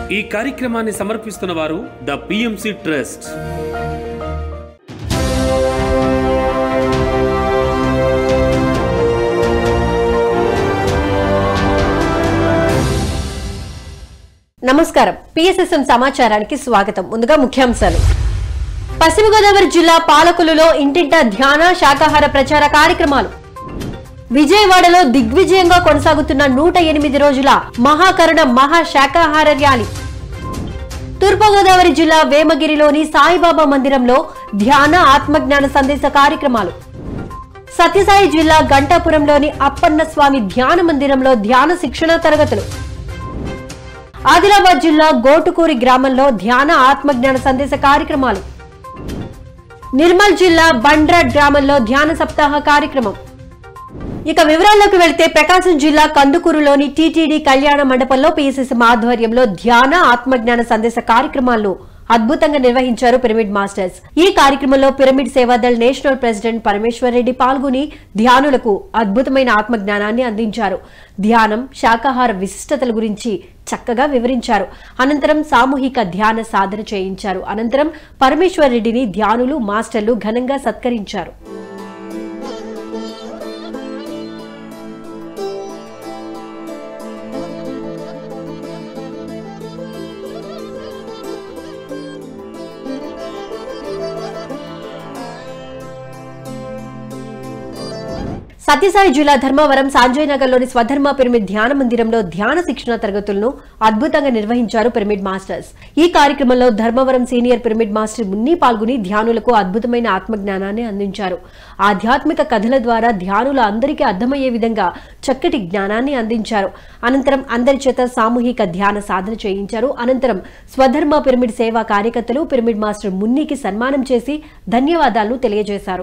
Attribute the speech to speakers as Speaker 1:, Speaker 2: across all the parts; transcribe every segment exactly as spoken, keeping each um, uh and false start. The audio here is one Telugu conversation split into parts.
Speaker 1: ఈ కార్యక్రమాన్ని సమర్పిస్తున్న వారు ద పిఎంసి ట్రస్ట్.
Speaker 2: నమస్కారం. పిఎస్ఎస్ఎం సమాచారానికి స్వాగతం. ముందుగా ముఖ్యాంశాలు. పశ్చిమ గోదావరి జిల్లా పాలకులలో ఇంటింటా ధ్యాన శాకాహార ప్రచార కార్యక్రమాలు. విజయవాడలో దిగ్విజయంగా కొనసాగుతున్న నూట ఎనిమిది రోజుల మహాకరుణ మహా శాకాహార ర్యాలీ. తూర్పుగోదావరి జిల్లా వేమగిరిలోని సాయిబాబా మందిరంలో ధ్యాన ఆత్మజ్ఞాన సందేశ కార్యక్రమాలు. సత్యసాయి జిల్లా గంటాపురంలోని అప్పన్న స్వామి ధ్యాన మందిరంలో ధ్యాన శిక్షణ తరగతులు. ఆదిలాబాద్ జిల్లా గోటుకూరి గ్రామంలో ధ్యాన ఆత్మజ్ఞాన సందేశ కార్యక్రమాలు. నిర్మల్ జిల్లా బండ్రా గ్రామంలో ధ్యాన సప్తాహ కార్యక్రమం. ఇక వివరాల్లోకి వెళితే ప్రకాశం జిల్లా కందుకూరులోని టీటీడీ కళ్యాణ మండపంలో పిఎస్ఎస్ఎం ఆధ్వర్యంలో ధ్యాన ఆత్మజ్ఞాన సందేశ కార్యక్రమాలను అద్భుతంగా నిర్వహించారు పిరమిడ్ మాస్టర్స్. ఈ కార్యక్రమంలో pyramid Seva Dal national president Parameshwar Reddy పాల్గొని ధ్యానులకు అద్భుతమైన ఆత్మజ్ఞానాన్ని అందించారు. ధ్యానం, శాకాహార విశిష్టతల గురించి చక్కగా వివరించారు. అనంతరం సామూహిక ధ్యాన సాధన చేయించారు. అనంతరం పరమేశ్వర్ రెడ్డిని ధ్యానులు, మాస్టర్లు ఘనంగా సత్కరించారు. సత్యసాయి జిల్లా ధర్మవరం సాంజయ్ లోని స్వధర్మ పిరమిడ్ ధ్యాన మందిరంలో ధ్యాన శిక్షణ తరగతులను అద్భుతంగా నిర్వహించారు పిరమిడ్ మాస్టర్స్. ఈ కార్యక్రమంలో Dharmavaram senior pyramid master Munni పాల్గొని ధ్యానులకు అద్భుతమైన ఆత్మజ్ఞానాన్ని అందించారు. ఆధ్యాత్మిక కథల ద్వారా ధ్యానుల అందరికీ అర్థమయ్యే విధంగా చక్కటి జ్ఞానాన్ని అందించారు. అనంతరం అందరి చేత సామూహిక ధ్యాన సాధన చేయించారు. అనంతరం స్వధర్మ పిరమిడ్ సేవా కార్యకర్తలు పిరమిడ్ మాస్టర్ మున్నికి సన్మానం చేసి ధన్యవాదాలను తెలియజేశారు.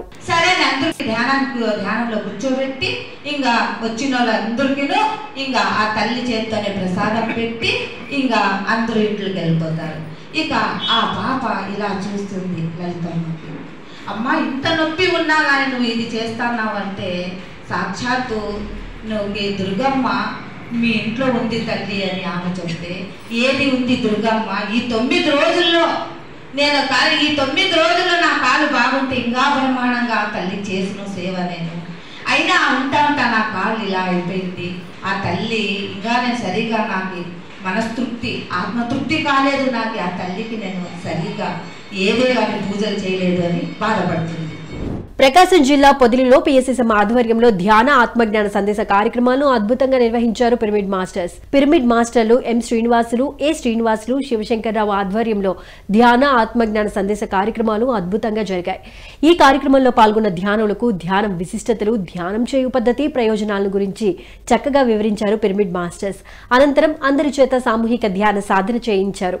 Speaker 3: పెట్టి ఇంకా వచ్చిన వాళ్ళందరికీ ఇంకా ఆ తల్లి చేత్తోనే ప్రసాదం పెట్టి ఇంకా అందరూ ఇంట్లోకి వెళ్ళిపోతారు. ఇక ఆ పాప ఇలా చూస్తుంది లలితమ్మకి, అమ్మ ఇంత నొప్పి ఉన్నా కానీ నువ్వు ఇది చేస్తున్నావు అంటే సాక్షాత్తు నువ్వు దుర్గమ్మ మీ ఇంట్లో ఉంది తల్లి అని ఆమె చెప్తే, ఏది ఉంది దుర్గమ్మ, ఈ తొమ్మిది రోజుల్లో నేను కాదు ఈ తొమ్మిది రోజుల్లో నా కాలు బాగుంటే ఇంకా బ్రహ్మాండంగా తల్లి చేసిన సేవ నేను అయినా అంటా ఉంటా నా కాళ్ళు ఇలా అయిపోయింది. ఆ తల్లి ఇంకా నేను సరిగా నాకు మనస్తృప్తి ఆత్మతృప్తి కాలేదు, నాకు ఆ తల్లికి నేను సరిగా ఏదే కానీ పూజలు చేయలేదు అని బాధపడుతుంది.
Speaker 2: ప్రకాశం జిల్లా పొదిలిలో పిఎస్ఎస్ఎం ఆధ్వర్యంలో ధ్యాన ఆత్మజ్ఞాన సందేశ కార్యక్రమాలను అద్భుతంగా నిర్వహించారు పిరమిడ్ మాస్టర్స్. పిరమిడ్ మాస్టర్లు ఎం శ్రీనివాసులు, ఏ శ్రీనివాసులు, శివశంకర్రావు ఆధ్వర్యంలో ధ్యాన ఆత్మజ్ఞాన సందేశ కార్యక్రమాలు అద్భుతంగా జరిగాయి. ఈ కార్యక్రమంలో పాల్గొన్న ధ్యానులకు ధ్యానం విశిష్టతలు, ధ్యానం చేయు పద్ధతి, ప్రయోజనాల గురించి చక్కగా వివరించారు పిరమిడ్ మాస్టర్స్. అనంతరం అందరి చేత సామూహిక ధ్యాన సాధన చేయించారు.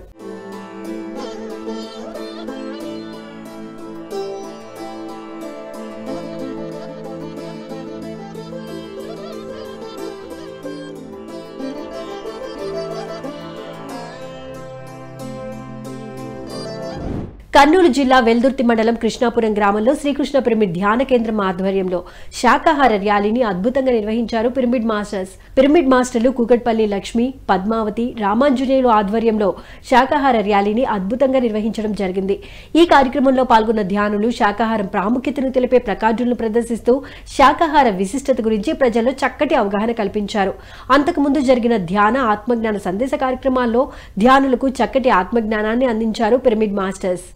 Speaker 2: కర్నూలు జిల్లా వెల్దుర్తి మండలం కృష్ణాపురం గ్రామంలో శ్రీకృష్ణ పిరమిడ్ ధ్యాన కేంద్రం ఆధ్వర్యంలో శాకాహార ర్యాలీని అద్భుతంగా నిర్వహించారు పిరమిడ్ మాస్టర్స్. పిరమిడ్ మాస్టర్లు కూకట్పల్లి లక్ష్మి, పద్మావతి, రామాంజనేయులు ఆధ్వర్యంలో శాకాహార ర్యాలీని అద్భుతంగా నిర్వహించడం జరిగింది. ఈ కార్యక్రమంలో పాల్గొన్న ధ్యానులు శాకాహారం ప్రాముఖ్యతను తెలిపే ప్లకార్డులను ప్రదర్శిస్తూ శాకాహార విశిష్టత గురించి ప్రజల్లో చక్కటి అవగాహన కల్పించారు. అంతకుముందు జరిగిన ధ్యాన ఆత్మజ్ఞాన సందేశ కార్యక్రమాల్లో ధ్యానులకు చక్కటి ఆత్మజ్ఞానాన్ని అందించారు పిరమిడ్ మాస్టర్స్.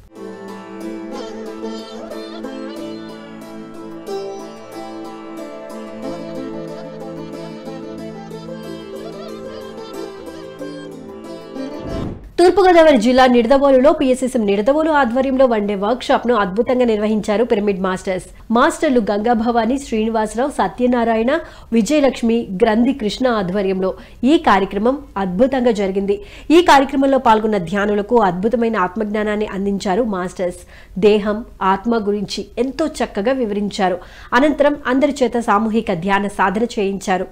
Speaker 2: తూర్పుగోదావరి జిల్లా నిడదవోలులో పిఎస్ఎస్ఎం నిడదవోలు ఆధ్వర్యంలో వన్డే వర్క్ షాప్ ను అద్భుతంగా నిర్వహించారు పిరమిడ్ మాస్టర్స్. మాస్టర్లు గంగా భవాని, శ్రీనివాసరావు, సత్యనారాయణ, విజయలక్ష్మి, గ్రంథి కృష్ణ ఆధ్వర్యంలో ఈ కార్యక్రమం అద్భుతంగా జరిగింది. ఈ కార్యక్రమంలో పాల్గొన్న ధ్యానులకు అద్భుతమైన ఆత్మజ్ఞానాన్ని అందించారు మాస్టర్స్. దేహం, ఆత్మ గురించి ఎంతో చక్కగా వివరించారు. అనంతరం అందరి చేత సామూహిక ధ్యాన సాధన చేయించారు.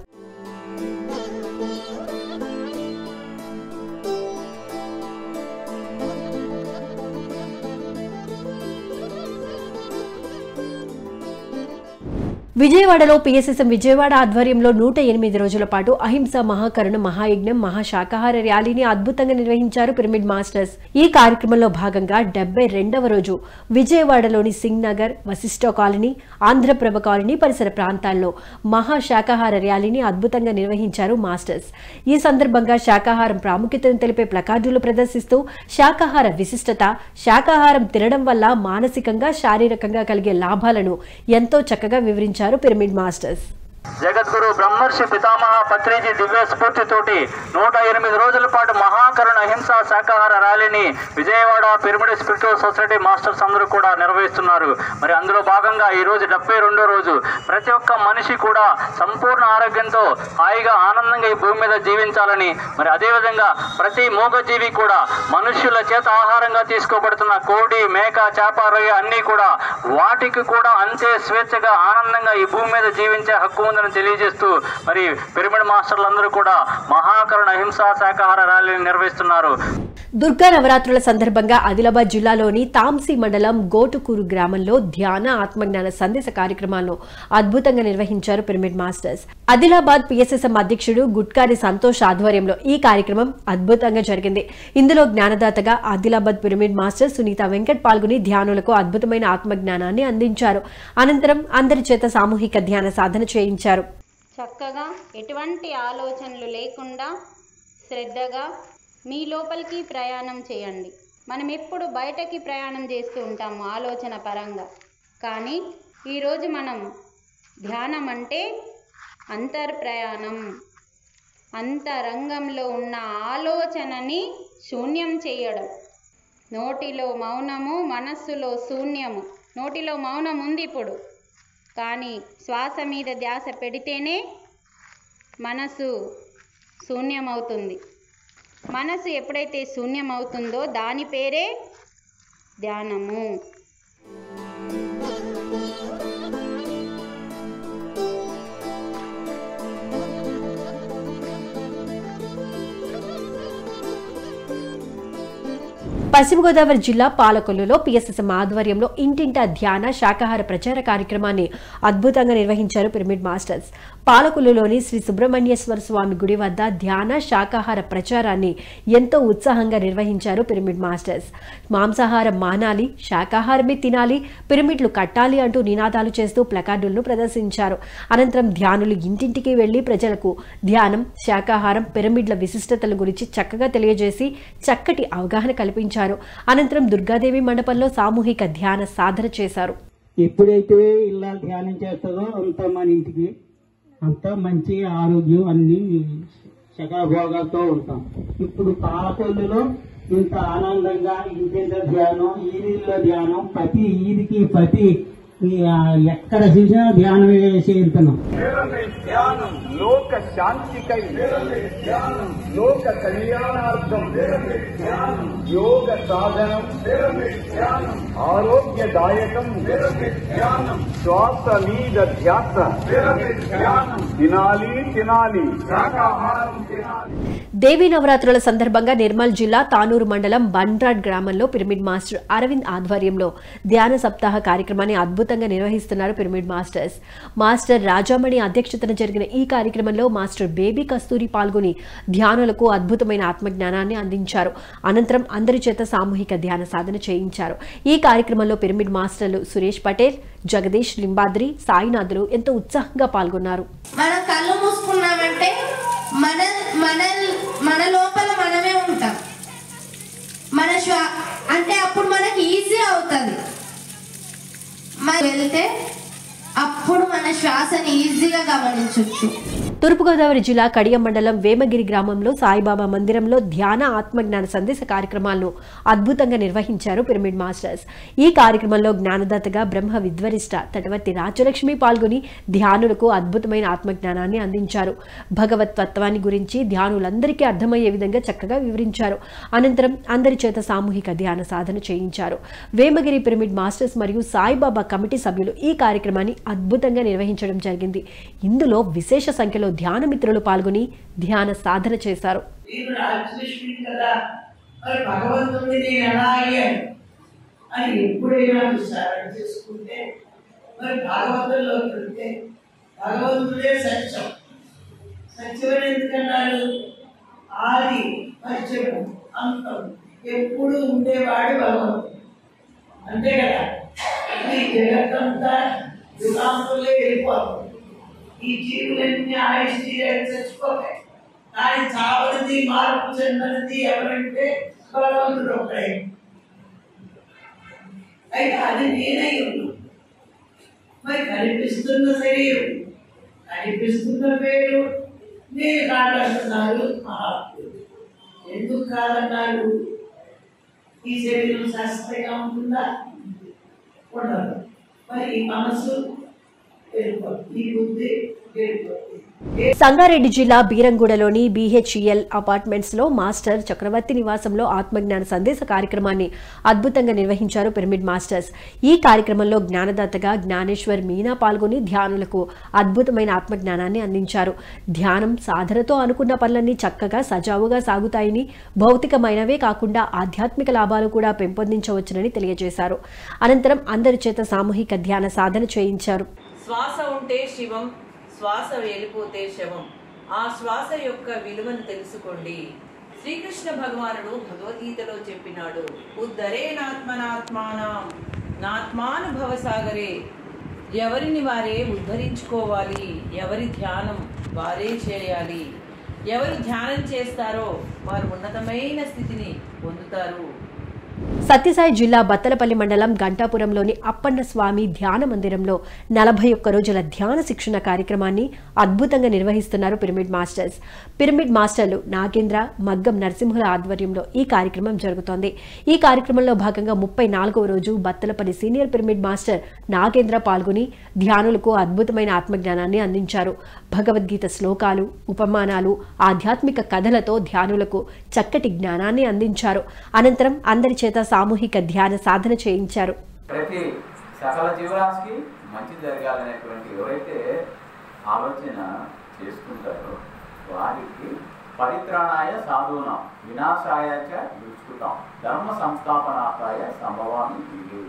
Speaker 2: విజయవాడలో పీఎస్ఎస్ఎం విజయవాడ ఆధ్వర్యంలో నూట ఎనిమిది రోజుల పాటు అహింస మహాకరుణ మహాయజ్ఞం మహాశాకాహార ర్యాలీని అద్భుతంగా నిర్వహించారు పిరమిడ్ మాస్టర్స్. ఈ కార్యక్రమంలో భాగంగా డెబ్బై రెండవ రోజు విజయవాడలోని సింగ్ నగర్, వశిష్ఠ కాలనీ, ఆంధ్రప్రభ కాలనీ పరిసర ప్రాంతాల్లో మహాశాకాహార ర్యాలీని అద్భుతంగా నిర్వహించారు మాస్టర్స్. ఈ సందర్భంగా శాకాహారం ప్రాముఖ్యతను తెలిపే ప్లకార్డులు ప్రదర్శిస్తూ శాకాహార విశిష్టత, శాకాహారం తినడం వల్ల మానసికంగా శారీరకంగా కలిగే లాభాలను ఎంతో చక్కగా వివరించారు పిరమిడ్ మాస్టర్స్.
Speaker 4: జగద్గురు బ్రహ్మర్షి పితామహ పత్రిజీ దివ్య స్ఫూర్తితోటి నూట ఎనిమిది రోజుల పాటు మహాకరుణ హింస శాకాహార ర్యాలీని Vijayawada pyramid spiritual society masters అందరూ కూడా నిర్వహిస్తున్నారు. మరి అందులో భాగంగా ఈ రోజు డెబ్బై రెండో రోజు ప్రతి ఒక్క మనిషి కూడా సంపూర్ణ ఆరోగ్యంతో హాయిగా ఆనందంగా ఈ భూమి మీద జీవించాలని, మరి అదేవిధంగా ప్రతి మూగజీవి కూడా మనుష్యుల చేత ఆహారంగా తీసుకోబడుతున్న కోడి, మేక, చేప, రొయ్య అన్నీ కూడా వాటికి కూడా అంతే స్వేచ్ఛగా ఆనందంగా ఈ భూమి మీద జీవించే హక్కు ఉందని తెలియజేస్తూ మరి పిరమిడ్ మాస్టర్లు అందరూ కూడా మహాకరుణ హింసా శాకాహార ర్యాలీని నిర్వహిస్తున్నారు.
Speaker 2: దుర్గా నవరాత్రుల సందర్భంగా ఆదిలాబాద్ జిల్లాలోని తాంసీ మండలం గోటుకూరు గ్రామంలో ధ్యాన ఆత్మజ్ఞాన సందేశ కార్యక్రమాలను అద్భుతంగా నిర్వహించారు పిరమిడ్ మాస్టర్స్. ఆదిలాబాద్ పీఎస్ఎస్ఎం అధ్యక్షుడు గుట్కారి సంతోష్ ఆధ్వర్యంలో ఈ కార్యక్రమం అద్భుతంగా జరిగింది. ఇందులో జ్ఞానదాతగా ఆదిలాబాద్ పిరమిడ్ మాస్టర్ సునీత వెంకట్ పాల్గొని ధ్యానులకు అద్భుతమైన ఆత్మజ్ఞానాన్ని అందించారు. అనంతరం అందరి చేత సామూహిక ధ్యాన సాధన చేయించారు.
Speaker 5: చక్కగా ఎటువంటి ఆలోచనలు లేకుండా శ్రద్ధగా మీ లోపలికి ప్రయాణం చేయండి. మనం ఎప్పుడు బయటకి ప్రయాణం చేస్తూ ఉంటాము ఆలోచన పరంగా, కానీ ఈరోజు మనం ధ్యానం అంటే అంతర్ ప్రయాణం, అంతరంగంలో ఉన్న ఆలోచనని శూన్యం చేయడం. నోటిలో మౌనము, మనస్సులో శూన్యము. నోటిలో మౌనం ఉంది ఇప్పుడు, కానీ శ్వాస మీద ధ్యాస పెడితేనే మనసు శూన్యమవుతుంది. మనసు ఎప్పుడైతే శూన్యమవుతుందో దాని పేరే ధ్యానము.
Speaker 2: పశ్చిమ గోదావరి జిల్లా పాలకొల్లులో పీఎస్ఎస్ఎం ఆధ్వర్యంలో ఇంటింటా ధ్యాన శాకాహార ప్రచార కార్యక్రమాన్ని అద్భుతంగా నిర్వహించారు పిరమిడ్ మాస్టర్స్. పాలకొల్లులోని శ్రీ సుబ్రహ్మణ్యేశ్వర స్వామి గుడి వద్ద ధ్యాన శాకాహార ప్రచారాన్ని ఎంతో ఉత్సాహంగా నిర్వహించారు పిరమిడ్ మాస్టర్స్. మాంసాహారం మానాలి, శాకాహారమే తినాలి, పిరమిడ్లు కట్టాలి అంటూ నినాదాలు చేస్తూ ప్లకార్డులను ప్రదర్శించారు. అనంతరం ధ్యానులు ఇంటింటికి వెళ్లి ప్రజలకు ధ్యానం, శాకాహారం, పిరమిడ్ల విశిష్టతల గురించి చక్కగా తెలియజేసి చక్కటి అవగాహన కల్పించారు. అనంతరం దుర్గాదేవి మండపంలో సామూహిక ధ్యాన సాధన చేశారు.
Speaker 6: ఎప్పుడైతే ఇలా ధ్యానం చేస్తుందో అంత మన ఇంటికి అంత మంచి ఆరోగ్యం అన్ని శకాభోగాలతో ఉంటాం. ఇప్పుడు పాలకొల్లులో ఇంత ఆనందంగా ఇంటింత ధ్యానం, ఈదిలో ధ్యానం, ప్రతి ఈదికి ప్రతి ఎక్కడ చూసినా ధ్యానం చేస్తున్నాం. లోక శాంతికై, లోక కళ్యాణార్థం యోగ సాధనం, ఆరోగ్యదాయకం, శ్వాస మీద ధ్యాస, తినాలి తినాలి.
Speaker 2: దేవీ నవరాత్రుల సందర్భంగా నిర్మల్ జిల్లా తానూరు మండలం బండ్రాడ్ గ్రామంలో పిరమిడ్ మాస్టర్ అరవింద్ ఆధ్వర్యంలో ధ్యాన సప్తాహ కార్యక్రమాన్ని అద్భుతంగా నిర్వహిస్తున్నారు పిరమిడ్ మాస్టర్స్. మాస్టర్ రాజామణి అధ్యక్షతన జరిగిన ఈ కార్యక్రమంలో మాస్టర్ బేబీ కస్తూరి పాల్గొని ధ్యానులకు అద్భుతమైన ఆత్మజ్ఞానాన్ని అందించారు. అనంతరం అందరి చేత సామూహిక ధ్యాన సాధన చేయించారు. ఈ కార్యక్రమంలో పిరమిడ్ మాస్టర్లు సురేష్ పటేల్, జగదీష్ లింబాద్రి, సాయినాథులు ఎంతో ఉత్సాహంగా పాల్గొన్నారు.
Speaker 7: మన కళ్ళు మూసుకున్నామంటే మన మన మన లోపల మనమే ఉంటాం. మన శ్వా అంటే అప్పుడు మనకి ఈజీ అవుతుంది. మనం వెళ్తే అప్పుడు మన శ్వాసని ఈజీగా గమనించవచ్చు.
Speaker 2: తూర్పుగోదావరి జిల్లా కడియం మండలం వేమగిరి గ్రామంలో సాయిబాబా మందిరంలో ధ్యాన ఆత్మజ్ఞాన సందేశ కార్యక్రమాలను అద్భుతంగా నిర్వహించారు పిరమిడ్ మాస్టర్స్. ఈ కార్యక్రమంలో జ్ఞానదాతగా బ్రహ్మ విద్వరిష్ట తటవర్తి రాజలక్ష్మి పాల్గొని ధ్యానులకు అద్భుతమైన ఆత్మజ్ఞానాన్ని అందించారు. భగవత్ తత్వాన్ని గురించి ధ్యానులందరికీ అర్థమయ్యే విధంగా చక్కగా వివరించారు. అనంతరం అందరి చేత సామూహిక ధ్యాన సాధన చేయించారు. వేమగిరి పిరమిడ్ మాస్టర్స్ మరియు సాయిబాబా కమిటీ సభ్యులు ఈ కార్యక్రమాన్ని అద్భుతంగా నిర్వహించడం జరిగింది. ఇందులో విశేష సంఖ్యలో ధ్యాన మిత్రులు పాల్గొని ధ్యాన సాధన చేశారు.
Speaker 8: అని ఎప్పుడైనా విచారణ చేసుకుంటే మరి భాగవతంలో వెళ్తే భగవంతుడే సత్యం. సత్యం ఎందుకన్నారు? ఆది మధ్యము అంతం ఎప్పుడు ఉండేవాడు భగవంతుడు అంతే కదా. ఈ జగత్తంతా యుగాంతులే వెళ్ళిపోతుంది. ఈ జీవులన్నీ ఆయుష్ చచ్చిపోతాయి. కానీ చావనిది మార్పు చెందనిది ఎవరంటే భగవంతుడు ఒకడే. అయితే అది నేనై ఉన్నాను. మరి కనిపిస్తున్న శరీరం, కనిపిస్తున్న పేరు నేను కాదంటున్నారు మహాత్ముడు. ఎందుకు కాదన్నారు? ఈ శరీరం శాశ్వతంగా ఉంటుందా? ఉండదు. మరి ఈ మనసు వెళ్ళిపోతుంది, ఈ బుద్ధి వెళ్ళిపోతుంది.
Speaker 2: సంగారెడ్డి జిల్లా బీరంగూడలోని బీహెచ్ఈఎల్ అపార్ట్మెంట్స్ లో మాస్టర్ చక్రవర్తి నివాసంలో ఆత్మజ్ఞాన సందేశ కార్యక్రమాన్ని అద్భుతంగా నిర్వహించారు పిరమిడ్ మాస్టర్స్. ఈ కార్యక్రమంలో జ్ఞానదాతగా జ్ఞానేశ్వర్ మీనా పాల్గొని ధ్యానులకు అద్భుతమైన ఆత్మజ్ఞానాన్ని అందించారు. ధ్యానం సాధనతో అనుకున్న పనులన్నీ చక్కగా సజావుగా సాగుతాయని, భౌతికమైనవే కాకుండా ఆధ్యాత్మిక లాభాలు కూడా పెంపొందించవచ్చునని తెలియజేశారు. అనంతరం అందరి చేత సామూహిక ధ్యాన సాధన చేయించారు.
Speaker 9: శ్వాస ఉంటే శివం, శ్వాస వెళ్ళిపోతే శవం. ఆ శ్వాస యొక్క విలువను తెలుసుకోండి. శ్రీకృష్ణ భగవానుడు భగవద్గీతలో చెప్పినాడు, ఉద్ధరే నాత్మనాత్మానం నాత్మానుభవ సాగరే. ఎవరిని వారే ఉద్ధరించుకోవాలి, ఎవరి ధ్యానం వారే చేయాలి. ఎవరు ధ్యానం చేస్తారో వారు ఉన్నతమైన స్థితిని పొందుతారు.
Speaker 2: సత్యసాయి జిల్లా బత్తలపల్లి మండలం గంటాపురంలోని అప్పన్న స్వామి ధ్యాన మందిరంలో నలభై ఒక్క రోజుల ధ్యాన శిక్షణ కార్యక్రమాన్ని అద్భుతంగా నిర్వహిస్తున్నారు పిరమిడ్ మాస్టర్స్. పిరమిడ్ మాస్టర్లు నాగేంద్ర, మగ్గం నరసింహుల ఆధ్వర్యంలో ఈ కార్యక్రమం జరుగుతోంది. ఈ కార్యక్రమంలో భాగంగా ముప్పై నాలుగవ రోజు Bathalapalli senior pyramid master Nagendra పాల్గొని ధ్యానులకు అద్భుతమైన ఆత్మజ్ఞానాన్ని అందించారు. భగవద్గీత శ్లోకాలు, ఉపమానాలు, ఆధ్యాత్మిక కథలతో ధ్యానులకు చక్కటి జ్ఞానాన్ని అందించారు. అనంతరం అందరి చేత సామూహిక ధ్యాన సాధన చేయించారు.
Speaker 10: ప్రతి సకల జీవరాశికి మంచి జరగాలనేటువంటి ఎవరైతే ఆలోచన చేసుకుంటారో వారికి పరిత్రాణాయ సాధూనాం వినాశాయ చ దుష్కృతాం ధర్మ సంస్థాపనార్థాయ సంభవాన్ని.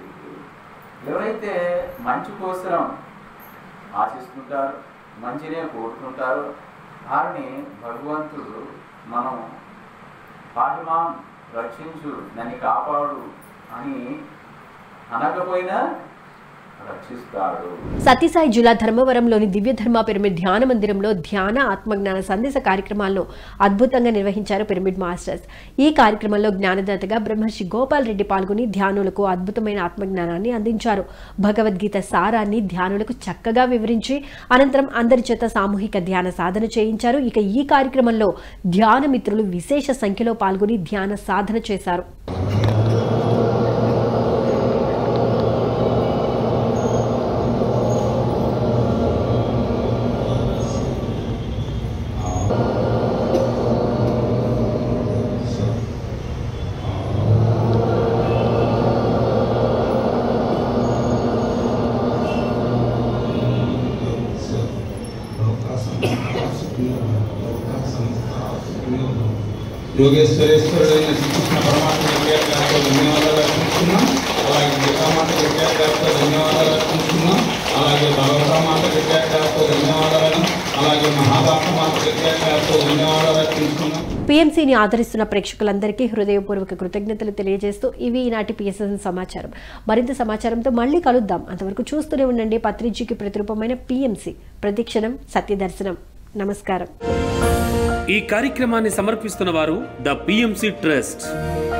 Speaker 10: ఎవరైతే మంచి కోసం ఆశిస్తుంటారో, మంచినే కోరుకుంటారో వారిని భగవంతుడు మనం పాటిమాం రక్షించు, నన్ను కాపాడు అని అనకపోయినా రక్షిస్తాడు.
Speaker 2: సత్యసాయి జిల్లా ధర్మవరంలోని దివ్యధర్మ పిరమిడ్ ధ్యాన మందిరంలో ధ్యాన ఆత్మజ్ఞాన సందేశ కార్యక్రమాలను అద్భుతంగా నిర్వహించారు పిరమిడ్ మాస్టర్స్. ఈ కార్యక్రమంలో జ్ఞానదాతగా బ్రహ్మర్షి గోపాల్ రెడ్డి పాల్గొని ధ్యానులకు అద్భుతమైన ఆత్మజ్ఞానాన్ని అందించారు. భగవద్గీత సారాన్ని ధ్యానులకు చక్కగా వివరించి అనంతరం అందరి చేత సామూహిక ధ్యాన సాధన చేయించారు. ఇక ఈ కార్యక్రమంలో ధ్యాన మిత్రులు విశేష సంఖ్యలో పాల్గొని ధ్యాన సాధన చేశారు.
Speaker 11: యోగేశ్వరేశ్వరుడైన శ్రీకృష్ణ పరమాత్మ గారితో ధన్యవాదాలు అర్పించుకున్నాం. అలాగే గీతామాత గారితో ధన్యవాదాలు అర్పించుకున్నాం. అలాగే భగవతామాత గారితో ధన్యవాదాలను, అలాగే మహాదాసమాత గారితో ధన్యవాదాలు అర్పించుకున్నాం.
Speaker 2: పీఎంసీని ఆదరిస్తున్న ప్రేక్షకులందరికీ హృదయపూర్వక కృతజ్ఞతలు తెలియజేస్తూ ఇవి ఈనాటి పిఎస్ఎన్ సమాచారం. మరింత సమాచారంతో మళ్ళీ కలుద్దాం. అంతవరకు చూస్తూనే ఉండండి పత్రిజీకి ప్రతిరూపమైన పీఎంసీ. ప్రతిక్షణం సత్యదర్శనం. నమస్కారం.
Speaker 1: ఈ కార్యక్రమాన్ని సమర్పిస్తున్న వారు ద పిఎంసి ట్రస్ట్.